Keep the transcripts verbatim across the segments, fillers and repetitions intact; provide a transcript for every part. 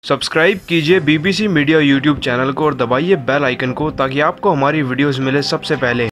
Subscribe कीजिए BBC media YouTube channel को और दबाइए बेल आइकन को ताकि आपको हमारी वीडियोस मिले सबसे पहले।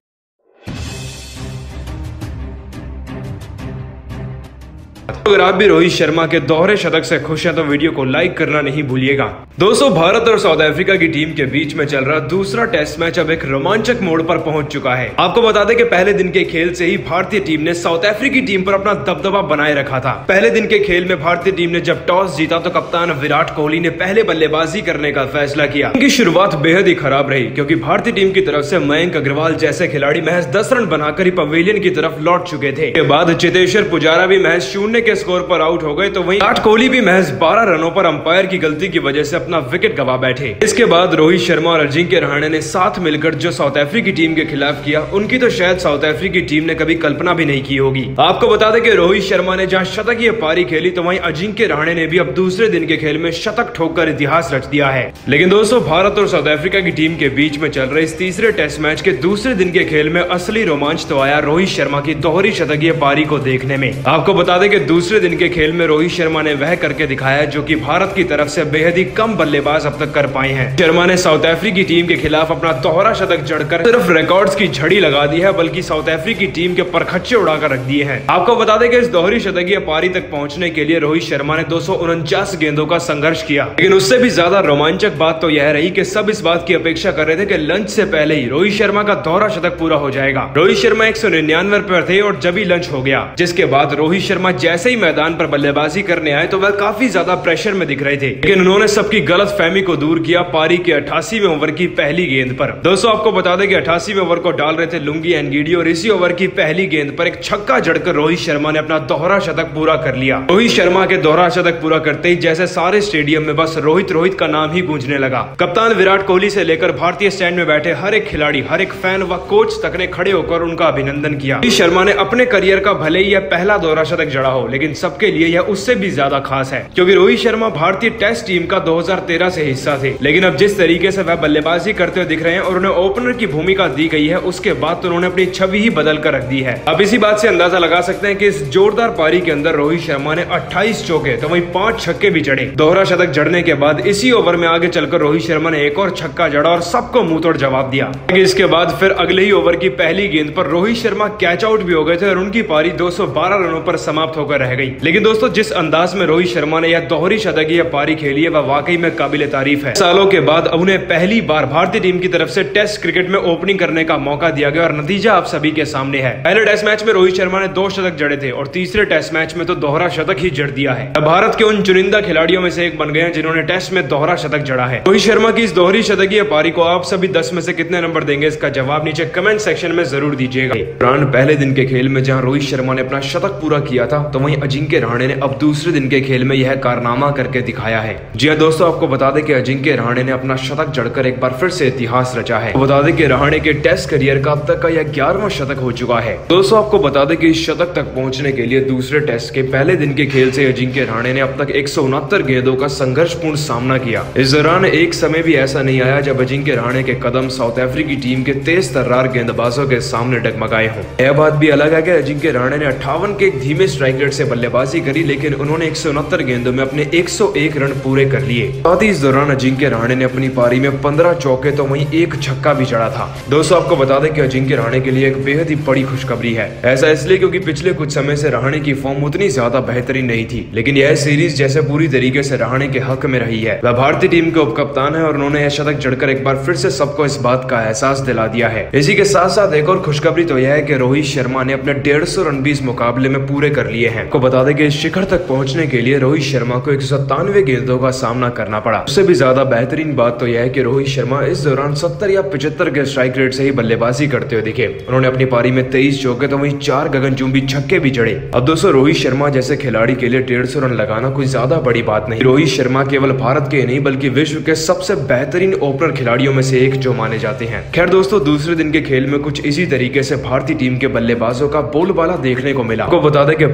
अगर आप भी रोहित शर्मा के दोहरे शतक से खुश हैं तो वीडियो को लाइक करना नहीं भूलिएगा। दोस्तों, भारत और साउथ अफ्रीका की टीम के बीच में चल रहा दूसरा टेस्ट मैच अब एक रोमांचक मोड़ पर पहुंच चुका है। आपको बता दें कि पहले दिन के खेल से ही भारतीय टीम ने साउथ अफ्रीकी टीम पर अपना दबदबा बनाए रखा था। पहले दिन के खेल में भारतीय टीम ने जब टॉस जीता तो कप्तान विराट कोहली ने पहले बल्लेबाजी करने का फैसला किया। उनकी शुरुआत बेहद ही खराब रही क्योंकि भारतीय टीम की तरफ से मयंक अग्रवाल जैसे खिलाड़ी महज दस रन बनाकर ही पवेलियन की तरफ लौट चुके थे। के बाद चेतेश्वर पुजारा भी महज शून्य के स्कोर पर आउट हो गए तो वहीं विराट कोहली भी महज बारह रनों पर अंपायर की गलती की वजह से अपना विकेट गवा बैठे। इसके बाद रोहित शर्मा और अजिंक्य रहाणे ने साथ मिलकर जो साउथ अफ्रीकी टीम के खिलाफ किया, उनकी तो शायद साउथ अफ्रीकी टीम ने कभी कल्पना भी नहीं की होगी। आपको बता दें कि रोहित शर्मा ने जहां शतकीय पारी खेली तो वहीं अजिंक्य रहाणे ने भी अब दूसरे दिन के खेल में शतक ठोककर इतिहास रच दिया है। लेकिन दोस्तों, भारत और साउथ अफ्रीका की टीम के बीच में चल रहे इस तीसरे टेस्ट मैच के दूसरे दिन के खेल में असली रोमांच तो आया रोहित शर्मा की दोहरी शतकीय पारी को देखने में। आपको बता दें कि दूसरे दिन के खेल में रोहित शर्मा ने वह करके दिखाया जो कि भारत की तरफ से बेहद ही कम बल्लेबाज अब तक कर पाए हैं। शर्मा ने साउथ अफ्रीकी टीम के खिलाफ अपना दोहरा शतक जड़कर सिर्फ रिकॉर्ड्स की झड़ी लगा दी है, बल्कि साउथ अफ्रीकी टीम के परखच्चे उड़ाकर रख दिए हैं। आपको बता दें कि इस दोहरी शतकीय पारी तक पहुंचने के लिए रोहित शर्मा ने दो सौ उनचास गेंदों का संघर्ष किया। लेकिन उससे भी ज्यादा रोमांचक बात तो यह रही कि सब इस बात की अपेक्षा कर रहे थे कि लंच से पहले ही रोहित शर्मा का दोहरा शतक पूरा हो जाएगा। रोहित शर्मा एक सौ निन्यानवे पर थे और जब ही लंच हो गया, जिसके बाद रोहित शर्मा जैसे ही मैदान पर बल्लेबाजी करने आए तो वह काफी ज्यादा प्रेशर में दिख रहे थे। लेकिन उन्होंने सबकी गलत फहमी को दूर किया पारी के अठासीवें ओवर की पहली गेंद पर। दोस्तों, आपको बता दें कि अठासीवें ओवर को डाल रहे थे लुंगी एनगीडी और इसी ओवर की पहली गेंद पर एक छक्का जड़कर रोहित शर्मा ने अपना दोहरा शतक पूरा कर लिया। रोहित शर्मा के दोहरा शतक पूरा करते ही जैसे सारे स्टेडियम में बस रोहित रोहित का नाम ही गूंजने लगा। कप्तान विराट कोहली से लेकर भारतीय स्टैंड में बैठे हर एक खिलाड़ी, हर एक फैन व कोच तक ने खड़े होकर उनका अभिनंदन किया। रोहित शर्मा ने अपने करियर का भले ही यह पहला दोहरा शतक जड़ा हो, लेकिन सबके लिए यह उससे भी ज्यादा खास है क्योंकि रोहित शर्मा भारतीय टेस्ट टीम का दो हज़ार तेरह से हिस्सा थे। लेकिन अब जिस तरीके से वह बल्लेबाजी करते हुए दिख रहे हैं और उन्हें ओपनर की भूमिका दी गई है, उसके बाद तो उन्होंने अपनी छवि ही बदल कर रख दी है। अब इसी बात से अंदाजा लगा सकते हैं कि इस जोरदार पारी के अंदर रोहित शर्मा ने अट्ठाईस चौके तो वहीं पांच छक्के भी जड़े। दोहरा शतक जड़ने के बाद इसी ओवर में आगे चलकर रोहित शर्मा ने एक और छक्का जड़ा और सबको मुंह तोड़ जवाब दिया। इसके बाद फिर अगले ही ओवर की पहली गेंद पर रोहित शर्मा कैच आउट भी हो गए थे और उनकी पारी दो सौ बारह रनों पर समाप्त होकर रह गई। लेकिन दोस्तों, जिस अंदाज में रोहित शर्मा ने यह दोहरी शतकीय पारी खेली है वह वाकई में काबिले तारीफ है। सालों के बाद उन्हें पहली बार भारतीय टीम की तरफ से टेस्ट क्रिकेट में ओपनिंग करने का मौका दिया गया और नतीजा आप सभी के सामने है। पहले टेस्ट मैच में रोहित शर्मा ने दो शतक जड़े थे और तीसरे टेस्ट मैच में तो दोहरा शतक ही जड़ दिया है। भारत के उन चुनिंदा खिलाड़ियों में से एक बन गए हैं जिन्होंने टेस्ट में दोहरा शतक जड़ा है। रोहित शर्मा की इस दोहरी शतकीय पारी को आप सभी दस में से कितने नंबर देंगे, इसका जवाब नीचे कमेंट सेक्शन में जरूर दीजिएगा। पहले दिन के खेल में जहां रोहित शर्मा ने अपना शतक पूरा किया था तो वहीं अजिंक्य रहाणे ने अब दूसरे दिन के खेल में यह कारनामा करके दिखाया है। जी हां दोस्तों, आपको बता दें कि अजिंक्य रहाणे ने अपना शतक जड़कर एक बार फिर से इतिहास रचा है। बता दें कि रहाणे के टेस्ट करियर का अब तक का यह ग्यारहवां शतक हो चुका है। दोस्तों, आपको बता दें कि इस शतक तक पहुंचने के लिए दूसरे टेस्ट के पहले दिन के खेल से अजिंक्य रहाणे ने अब तक एक सौ उनहत्तर गेंदों का संघर्षपूर्ण सामना किया। इस दौरान एक समय भी ऐसा नहीं आया जब अजिंक्य रहाणे के कदम साउथ अफ्रीकी टीम के तेज तर्रार गेंदबाजों के सामने डगमगाए हों। यह बात भी अलग है कि अजिंक्य रहाणे ने अट्ठावन के एक धीमे स्ट्राइक रेट से बल्लेबाजी करी, लेकिन उन्होंने एक सौ उनहत्तर गेंदों में अपने एक सौ एक रन पूरे कर लिए। साथ ही इस दौरान अजिंक्य रहाणे ने अपनी पारी में पंद्रह चौके तो वहीं एक छक्का भी जड़ा था। दोस्तों, आपको बता दें कि अजिंक्य रहाणे के लिए एक बेहद ही बड़ी खुशखबरी है। ऐसा इसलिए क्योंकि पिछले कुछ समय से रहाणे की फॉर्म उतनी ज्यादा बेहतरीन नहीं थी, लेकिन यह सीरीज जैसे पूरी तरीके से रहाणे के हक में रही है। वह भारतीय टीम के उपकप्तान है और उन्होंने यह शतक जड़कर एक बार फिर से सबको इस बात का एहसास दिला दिया है। इसी के साथ साथ एक और खुशखबरी तो यह है कि रोहित शर्मा ने अपने डेढ़ सौ रन भी इस मुकाबले में पूरे कर लिए हैं। आपको बता दें कि इस शिखर तक पहुंचने के लिए रोहित शर्मा को एक सौ सत्तानवे गेंदों का सामना करना पड़ा। उससे भी ज्यादा बेहतरीन बात तो यह है कि रोहित शर्मा इस दौरान सत्तर या पचहत्तर के स्ट्राइक रेट से ही बल्लेबाजी करते हुए दिखे। उन्होंने अपनी पारी में तेईस चौके तो वहीं चार गगनचुंबी छक्के भी जड़े। अब दोस्तों, रोहित शर्मा जैसे खिलाड़ी के लिए डेढ़ सौ रन लगाना कोई ज्यादा बड़ी बात नहीं। रोहित शर्मा केवल भारत के नहीं बल्कि विश्व के सबसे बेहतरीन ओपनर खिलाड़ियों में से एक जो माने जाते हैं। खैर दोस्तों, दूसरे दिन के खेल में कुछ इसी तरीके से भारतीय टीम के बल्लेबाजों का बोलबाला देखने को मिला। आपको बता दें कि भारतीय टीम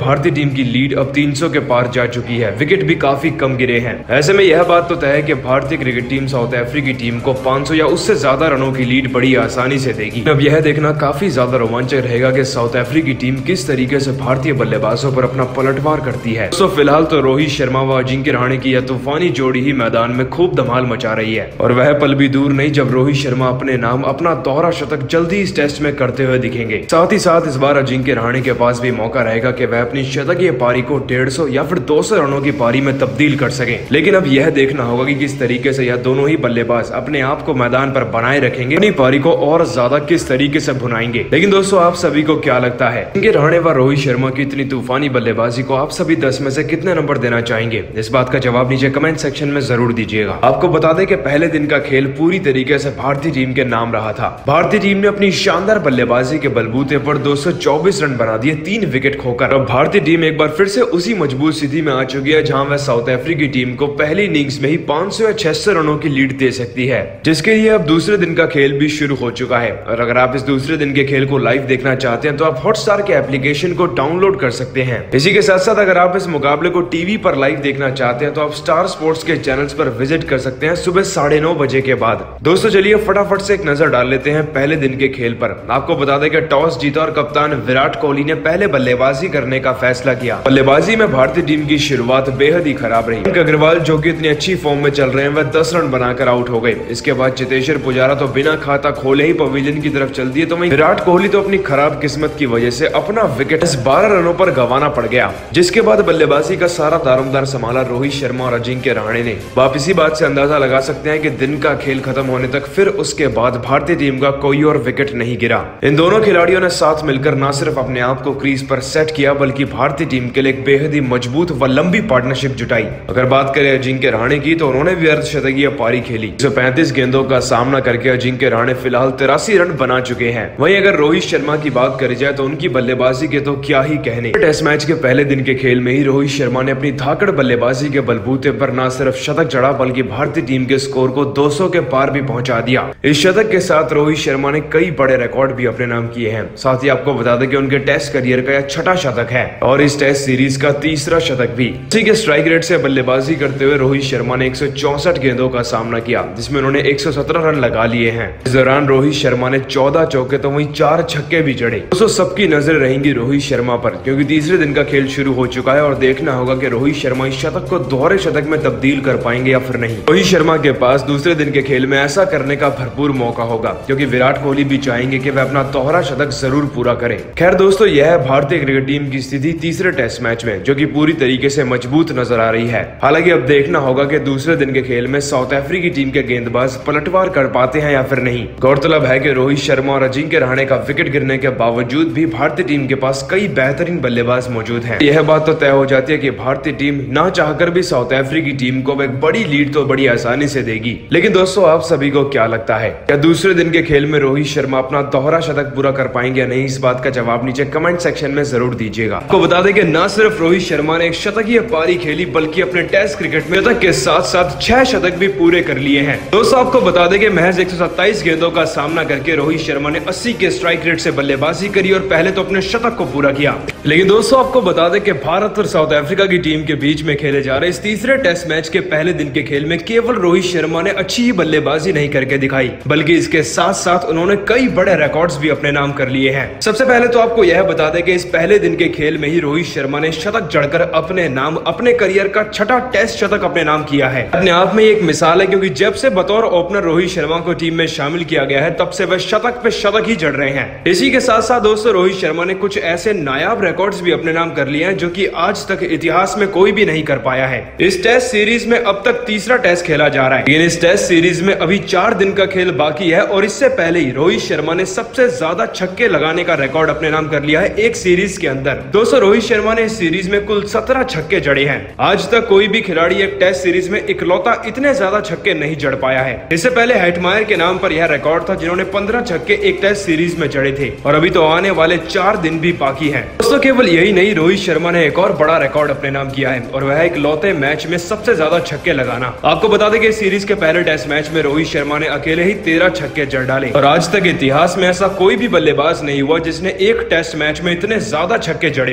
टीम की लीड अब तीन सौ के पार जा चुकी है। विकेट भी काफी कम गिरे हैं। ऐसे में यह बात तो तय है कि भारतीय क्रिकेट टीम साउथ अफ्रीका की टीम को पाँच सौ या उससे ज्यादा रनों की लीड बड़ी आसानी से देगी। अब यह देखना काफी ज्यादा रोमांचक रहेगा कि साउथ अफ्रीका की टीम किस तरीके से भारतीय बल्लेबाजों पर अपना पलटवार करती है। तो फिलहाल तो रोहित शर्मा व अजिंक्य रहाणे की यह तूफानी जोड़ी ही मैदान में खूब धमाल मचा रही है और वह पल भी दूर नहीं जब रोहित शर्मा अपने नाम अपना दोहरा शतक जल्दी इस टेस्ट में करते हुए दिखेंगे। साथ ही साथ इस बार अजिंक्य रहाणे के पास भी मौका रहेगा कि वह अपनी शतकीय पारी को डेढ़ सौ या फिर दो सौ रनों की पारी में तब्दील कर सके। लेकिन अब यह देखना होगा कि किस तरीके से यह दोनों ही बल्लेबाज अपने आप को मैदान पर बनाए रखेंगे, अपनी पारी को और ज्यादा किस तरीके से भुनाएंगे। लेकिन दोस्तों, आप सभी को क्या लगता है, अजिंक्य रहाणे व रोहित शर्मा की इतनी तूफानी बल्लेबाजी को आप सभी दस में से कितने नंबर देना चाहेंगे? इस बात का जवाब नीचे कमेंट सेक्शन में जरूर दीजिएगा। आपको बता दें कि पहले दिन का खेल पूरी तरीके से भारतीय टीम के नाम रहा था। भारतीय टीम ने अपनी शानदार बल्लेबाजी के बलबूते पर दो सौ चौबीस रन बना दिए तीन विकेट खोकर। अब भारतीय टीम एक बार फिर से उसी मजबूत स्थिति में आ चुकी है जहां वह साउथ अफ्रीका की टीम को पहली इनिंग्स में ही पाँच सौ या छह सौ रनों की लीड दे सकती है, जिसके लिए अब दूसरे दिन का खेल भी शुरू हो चुका है। और अगर आप इस दूसरे दिन के खेल को लाइव देखना चाहते हैं तो आप हॉटस्टार के एप्लीकेशन को डाउनलोड कर सकते हैं। इसी के साथ साथ अगर आप इस मुकाबले को टीवी पर लाइव देखना चाहते हैं तो आप स्टार स्पोर्ट्स के चैनल्स पर विजिट कर सकते हैं सुबह साढ़े नौ बजे के बाद। दोस्तों चलिए फटाफट से एक नजर डाल लेते हैं पहले दिन के खेल पर। आपको बता दें कि टॉस जीता और कप्तान विराट कोहली ने पहले बल्लेबाजी करने का फैसला किया। बल्लेबाजी में भारतीय टीम की शुरुआत बेहद ही खराब रही। अग्रवाल जो कि इतनी अच्छी फॉर्म में चल रहे हैं वह दस रन बनाकर आउट हो गए। इसके बाद चेतेश्वर पुजारा तो बिना खाता खोले ही पवेलियन की तरफ चल दिए, तो वहीं विराट कोहली तो अपनी खराब किस्मत की वजह से अपना विकेट बारह रनों पर गंवाना पड़ गया। जिसके बाद बल्लेबाजी का सारा दारोमदार संभाला रोहित शर्मा और अजिंक्य रहाणे ने। आप इसी बात से अंदाजा लगा सकते हैं कि दिन का खेल खत्म होने तक फिर उसके बाद भारतीय टीम का कोई और विकेट नहीं गिरा। इन दोनों खिलाड़ियों ने साथ मिलकर न सिर्फ अपने आप को क्रीज पर सेट किया बल्कि भारतीय टीम के लिए एक बेहद ही मजबूत व लंबी पार्टनरशिप जुटाई। अगर बात करें अजिंक्य रहाणे की तो उन्होंने भी अर्धशतकीय पारी खेली। एक सौ पैंतीस गेंदों का सामना करके अजिंक्य रहाणे फिलहाल तिरासी रन बना चुके हैं। वहीं अगर रोहित शर्मा की बात करी जाए तो उनकी बल्लेबाजी के तो क्या ही कहने। टेस्ट मैच के पहले दिन के खेल में ही रोहित शर्मा ने अपनी धाकड़ बल्लेबाजी के बलबूते पर न सिर्फ शतक जड़ा बल्कि भारतीय टीम के स्कोर को दो सौ के पार भी पहुंचा दिया। इस शतक के साथ रोहित शर्मा ने कई बड़े रिकॉर्ड भी अपने नाम किए हैं। साथ ही आपको बता दें कि उनके टेस्ट करियर का यह छठा शतक है और इस टेस्ट सीरीज का तीसरा शतक भी। इसी के स्ट्राइक रेट से बल्लेबाजी करते हुए रोहित शर्मा ने एक सौ चौसठ गेंदों का सामना किया जिसमें उन्होंने एक सौ सत्रह रन लगा लिए हैं। इस दौरान रोहित शर्मा ने चौदह चौके तो वहीं चार छक्के भी जड़े। दोस्तों सबकी नजर रहेंगी रोहित शर्मा पर क्योंकि तीसरे दिन का खेल शुरू हो चुका है और देखना होगा कि रोहित शर्मा इस शतक को दोहरे शतक में तब्दील कर पाएंगे या फिर नहीं। रोहित शर्मा के पास दूसरे दिन के खेल में ऐसा करने का भरपूर मौका होगा क्योंकि विराट कोहली भी चाहेंगे कि वह अपना दोहरा शतक जरूर पूरा करे। खैर दोस्तों, यह है भारतीय क्रिकेट टीम की स्थिति तीसरे टेस्ट मैच में जो कि पूरी तरीके से मजबूत नजर आ रही है। हालांकि अब देखना होगा कि दूसरे दिन के खेल में साउथ अफ्रीका की टीम के गेंदबाज पलटवार कर पाते हैं या फिर नहीं। गौरतलब है कि रोहित शर्मा और अजिंक्य रहाणे का विकेट गिरने के बावजूद भी भारतीय टीम के पास कई बेहतरीन बल्लेबाज मौजूद हैं। यह बात तो तय हो जाती है कि भारतीय टीम ना चाहकर भी साउथ अफ्रीका की टीम को एक बड़ी लीड तो बड़ी आसानी से देगी। लेकिन दोस्तों, आप सभी को क्या लगता है, क्या दूसरे दिन के खेल में रोहित शर्मा अपना दोहरा शतक पूरा कर पाएंगे या नहीं? इस बात का जवाब नीचे कमेंट सेक्शन में जरूर दीजिएगा। आपको बता दें कि न सिर्फ रोहित शर्मा ने एक शतकीय पारी खेली बल्कि अपने टेस्ट क्रिकेट में शतक के साथ साथ छह शतक भी पूरे कर लिए हैं। दोस्तों आपको बता दें कि महज एक सौ सत्ताईस गेंदों का सामना करके रोहित शर्मा ने अस्सी के स्ट्राइक रेट से बल्लेबाजी करी और पहले तो अपने शतक को पूरा किया। लेकिन दोस्तों आपको बता दें कि भारत और साउथ अफ्रीका की टीम के बीच में खेले जा रहे इस तीसरे टेस्ट मैच के पहले दिन के खेल में केवल रोहित शर्मा ने अच्छी ही बल्लेबाजी नहीं करके दिखाई बल्कि इसके साथ साथ उन्होंने कई बड़े रिकॉर्ड्स भी अपने नाम कर लिए हैं। सबसे पहले तो आपको यह बता दें कि इस पहले दिन के खेल में ही रोहित शर्मा ने शतक जड़कर अपने नाम अपने करियर का छठा टेस्ट शतक अपने नाम किया है। अपने आप में एक मिसाल है क्योंकि जब से बतौर ओपनर रोहित शर्मा को टीम में शामिल किया गया है तब से वह शतक पे शतक ही जड़ रहे हैं। इसी के साथ साथ दोस्तों रोहित शर्मा ने कुछ ऐसे नायाब रिकॉर्ड्स भी अपने नाम कर लिए हैं जो कि आज तक इतिहास में कोई भी नहीं कर पाया है। इस टेस्ट सीरीज में अब तक तीसरा टेस्ट खेला जा रहा है लेकिन इस टेस्ट सीरीज में अभी चार दिन का खेल बाकी है और इससे पहले ही रोहित शर्मा ने सबसे ज्यादा छक्के लगाने का रिकॉर्ड अपने नाम कर लिया है एक सीरीज के अंदर। दोस्तों रोहित शर्मा ने इस सीरीज में कुल सत्रह छक्के जड़े हैं। आज तक कोई भी खिलाड़ी एक टेस्ट सीरीज में इकलौता इतने ज्यादा छक्के नहीं जड़ पाया है। इससे पहले हेटमायर के नाम पर यह रिकॉर्ड था जिन्होंने पंद्रह छक्के एक टेस्ट सीरीज में जड़े थे और अभी तो आने वाले चार दिन भी बाकी हैं। दोस्तों केवल यही नहीं, रोहित शर्मा ने एक और बड़ा रिकॉर्ड अपने नाम किया है और वह इकलौते मैच में सबसे ज्यादा छक्के लगाना। आपको बता दें कि इस सीरीज के पहले टेस्ट मैच में रोहित शर्मा ने अकेले ही तेरह छक्के जड़ डाले और आज तक इतिहास में ऐसा कोई भी बल्लेबाज नहीं हुआ जिसने एक टेस्ट मैच में इतने ज्यादा छक्के जड़े हों। दोस्तों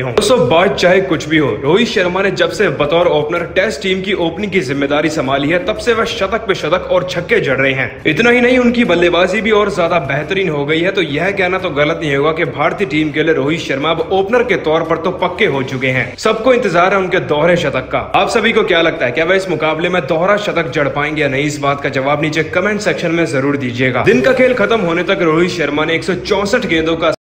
बात चाहे कुछ भी हो, रोहित शर्मा ने जब से बतौर ओपनर टेस्ट टीम की ओपनिंग की जिम्मेदारी संभाली है तब से वह शतक पे शतक और छक्के जड़ रहे हैं। इतना ही नहीं, उनकी बल्लेबाजी भी और ज्यादा बेहतरीन हो गई है। तो यह कहना तो गलत नहीं होगा कि भारतीय टीम के लिए रोहित शर्मा अब ओपनर के तौर पर तो पक्के हो चुके हैं। सबको इंतजार है उनके दोहरे शतक का। आप सभी को क्या लगता है, क्या वह इस मुकाबले में दोहरा शतक जड़ पाएंगे या नहीं? इस बात का जवाब नीचे कमेंट सेक्शन में जरूर दीजिएगा। दिन का खेल खत्म होने तक रोहित शर्मा ने एक सौ चौसठ गेंदों का